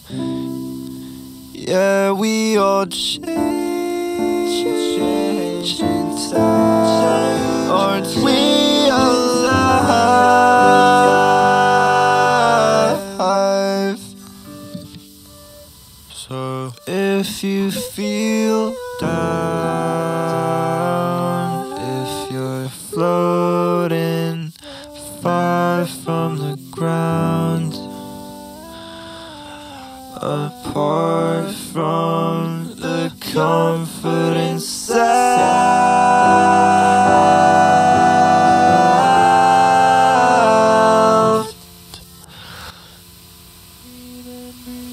Yeah, we all change in time. Aren't we alive? So if you feel down, if you're floating far from the ground, apart from the comfort inside,